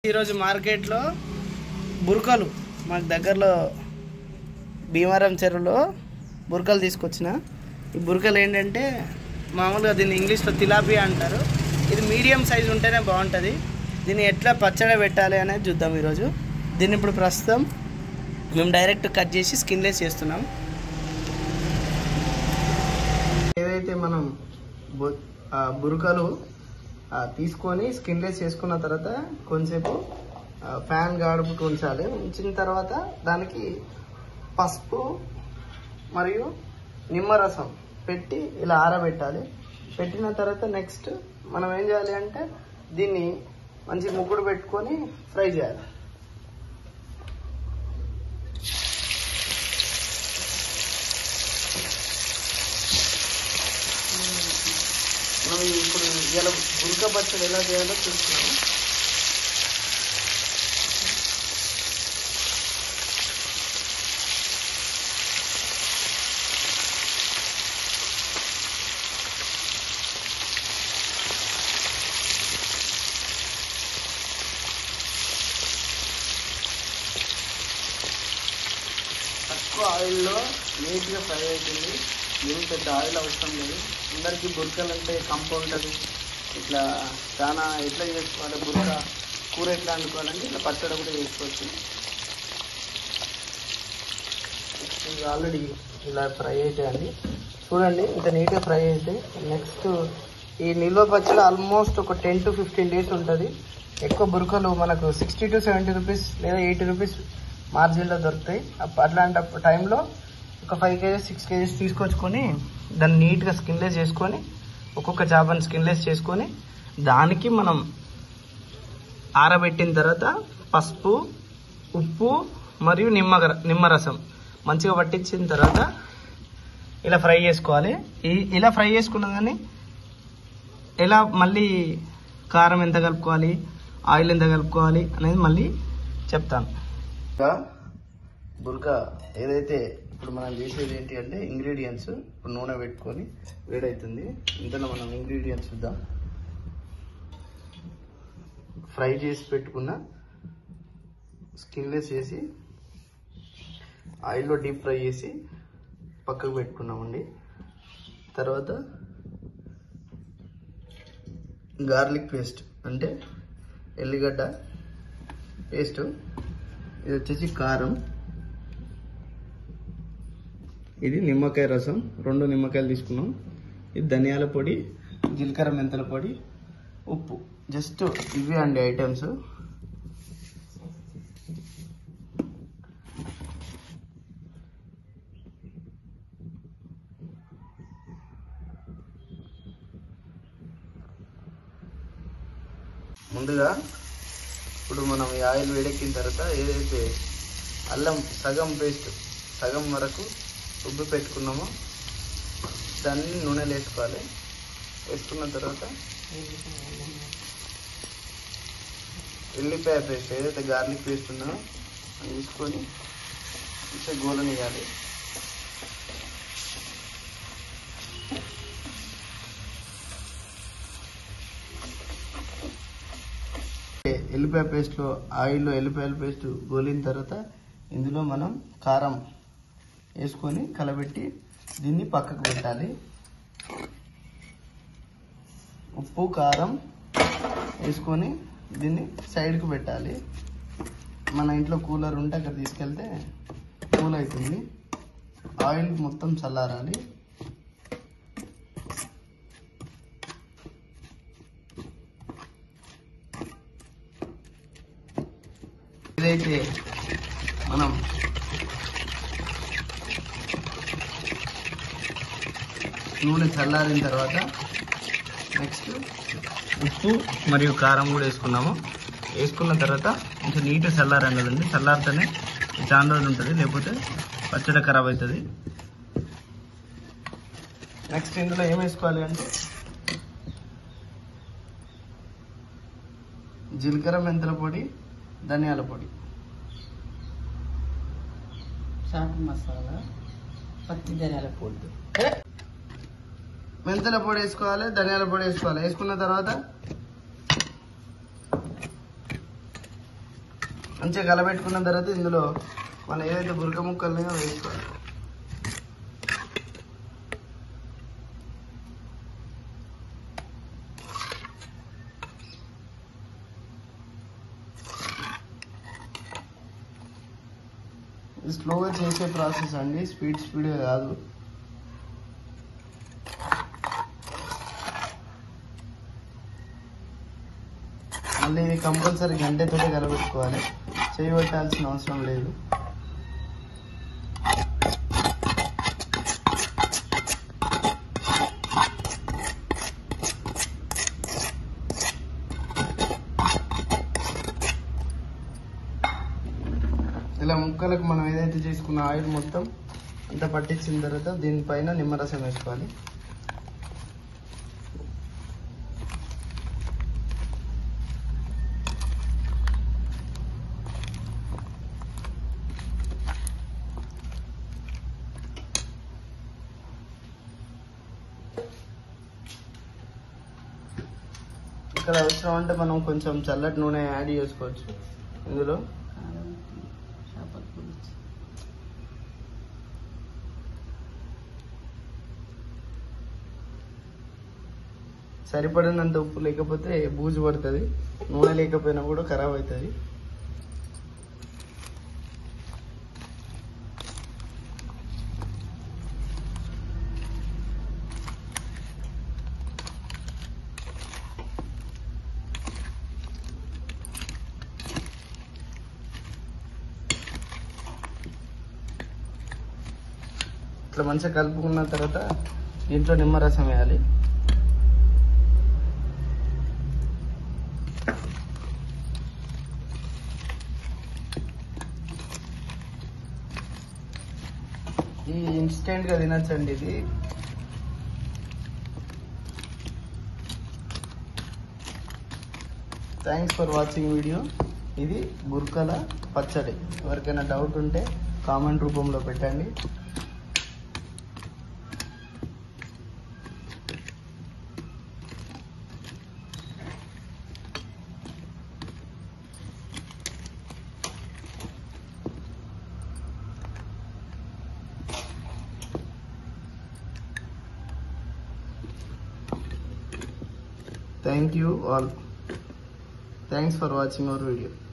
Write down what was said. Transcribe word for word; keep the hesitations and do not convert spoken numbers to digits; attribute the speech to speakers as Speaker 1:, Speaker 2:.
Speaker 1: ఈరోజు మార్కెట్లో బుర్కలు మాకు దగ్గరలో భీమారం చెరువులో బుర్కలు తీసుకొచ్చిన. ఈ బుర్కలు ఏంటంటే మామూలుగా దీన్ని ఇంగ్లీష్లో తిలాపియా అంటారు. ఇది మీడియం సైజు ఉంటేనే బాగుంటుంది. దీన్ని ఎట్లా పచ్చడి పెట్టాలి అనేది చూద్దాం ఈరోజు. దీన్ని ఇప్పుడు ప్రస్తుతం మేము డైరెక్ట్ కట్ చేసి స్కిన్లెస్ చేస్తున్నాం. ఏదైతే మనం బుర్కలు తీసుకొని స్కిన్లెస్ చేసుకున్న తర్వాత కొంచెంసేపు ఫ్యాన్ గాడుపుకు ఉంచాలి. ఉంచిన తర్వాత దానికి పసుపు మరియు నిమ్మరసం పెట్టి ఇలా ఆరబెట్టాలి. పెట్టిన తర్వాత నెక్స్ట్ మనం ఏం చేయాలి అంటే దీన్ని మంచి ముగ్గుడు పెట్టుకొని ఫ్రై చేయాలి. మనం ఇప్పుడు ఇలా బుర్క పచ్చడి ఎలా చేయాలో చూస్తున్నాము. తక్కువ ఆయిల్లో నీట్గా ఫ్రై అవుతుంది. ఏం పెద్ద ఆయిల్ అవసరం లేదు. అందరికీ బుర్కలు అంటే కంప ఉంటుంది. ఇట్లా చాలా ఎట్లా చేసుకోవాలి, బుర్క కూర ఎట్లా వండుకోవాలంటే ఇట్లా పచ్చడి కూడా చేసుకోవచ్చు. ఇది ఆల్రెడీ ఇలా ఫ్రై అవుతాయండి. చూడండి ఇంత నీట్గా ఫ్రై అయితే నెక్స్ట్ ఈ నిల్వ పచ్చడి ఆల్మోస్ట్ ఒక టెన్ టు ఫిఫ్టీన్ డేస్ ఉంటుంది. ఎక్కువ బుర్కలు మనకు సిక్స్టీ టు సెవెంటీ రూపీస్ లేదా ఎయిటీ రూపీస్ మార్జిన్లో దొరుకుతాయి. అట్లాంటి టైంలో ఒక ఫైవ్ కేజీస్ సిక్స్ కేజీస్ తీసుకొచ్చుకొని దాన్ని నీట్గా స్కిన్లెస్ చేసుకొని ఒక్కొక్క చేపని స్కిన్లెస్ చేసుకొని దానికి మనం ఆరబెట్టిన తర్వాత పసుపు, ఉప్పు మరియు నిమ్మ నిమ్మరసం మంచిగా పట్టించిన తర్వాత ఇలా ఫ్రై చేసుకోవాలి. ఈ ఇలా ఫ్రై చేసుకున్న దాన్ని ఎలా మళ్ళీ కారం ఎంత కలుపుకోవాలి, ఆయిల్ ఎంత కలుపుకోవాలి అనేది మళ్ళీ చెప్తాను. బుర్క ఏదైతే ఇప్పుడు మనం చేసేది ఏంటి అంటే ఇంగ్రీడియంట్స్ ఇప్పుడు నూనె పెట్టుకొని వేడవుతుంది. ఇందులో మనం ఇంగ్రీడియంట్స్ చూద్దాం. ఫ్రై చేసి పెట్టుకున్న స్కిన్లెస్ చేసి ఆయిల్లో డీప్ ఫ్రై చేసి పక్కకు పెట్టుకున్నామండి. తర్వాత గార్లిక్ పేస్ట్ అంటే ఎల్లిగడ్డ పేస్ట్. ఇది వచ్చేసి కారం. ఇది నిమ్మకాయ రసం, రెండు నిమ్మకాయలు తీసుకున్నాం. ఇది ధనియాల పొడి, జీలకర్ర మెంతుల పొడి, ఉప్పు. జస్ట్ ఇవే అండి ఐటమ్స్. ముందుగా ఇప్పుడు మనం ఈ ఆయిల్ వేడెక్కిన తర్వాత ఏదైతే అల్లం సగం పేస్ట్ సగం వరకు ఉబ్బు పెట్టుకున్నామో దాన్ని నూనెలో వేసుకోవాలి. వేసుకున్న తర్వాత ఎల్లిపాయ పేస్ట్ ఏదైతే గార్లిక్ పేస్ట్ ఉందో అది తీసుకొని మంచిగా గోలనియాలి. ఎల్లిపాయ పేస్ట్లో ఆయిల్లో ఎల్లిపాయల పేస్ట్ గోలిన తర్వాత ఇందులో మనం కారం వేసుకొని కలబెట్టి దీన్ని పక్కకు పెట్టాలి. ఉప్పు కారం వేసుకొని దీన్ని సైడ్కి పెట్టాలి. మన ఇంట్లో కూలర్ ఉంటే అక్కడ తీసుకెళ్తే కూల్ అవుతుంది. ఆయిల్ మొత్తం చల్లారాలి. ఇదైతే మనం నూనె చల్లారిన తర్వాత నెక్స్ట్ ఉప్పు మరియు కారం కూడా వేసుకున్నాము. వేసుకున్న తర్వాత కొంచెం నీట్గా చల్లారండి కదండి. చల్లారితేనే చాలా రోజులు ఉంటుంది, లేకపోతే పచ్చడి ఖరాబ్ అవుతుంది. నెక్స్ట్ ఇందులో ఏం వేసుకోవాలి అంటే జీలకర్ర మెంతుల పొడి, ధనియాల పొడి,
Speaker 2: చాట్ మసాలా, పత్తి ధనియాల పొడి,
Speaker 1: మెంతుల పొడి వేసుకోవాలి, ధనియాల పొడి వేసుకోవాలి. వేసుకున్న తర్వాత మంచిగా కలబెట్టుకున్న తర్వాత ఇందులో మనం ఏదైతే బురక ముక్కల్ని వేసుకోవాలి. ఇది స్లోగా చేసే ప్రాసెస్ అండి, స్పీడ్ స్పీడ్గా కాదు. మళ్ళీ ఇది కంపల్సరీ గంటతోనే కలబెట్టుకోవాలి, చేయి పెట్టాల్సిన అవసరం లేదు. ఇలా ముక్కలకు మనం ఏదైతే చేసుకున్న ఆయిల్ మొత్తం అంతా పట్టించిన తర్వాత దీనిపైన నిమ్మరసం వేసుకోవాలి. ఇక్కడ అవసరం అంటే మనం కొంచెం చల్లటి నూనె యాడ్ చేసుకోవచ్చు ఇందులో. సరిపడినంత ఉప్పు లేకపోతే బూజు పడుతుంది, నూనె లేకపోయినా కూడా ఖరాబ్ అవుతుంది. ఇట్లా మంచిగా కలుపుకున్న తర్వాత దీంట్లో నిమ్మరసం వేయాలి. ఈ ఇన్స్టెంట్ గా తినచ్చండి ఇది. Thanks for watching video. ఇది బుర్కల పచ్చడి. ఎవరికైనా డౌట్ ఉంటే కామెంట్ రూపంలో పెట్టండి. Thank you all. Thanks for watching our video.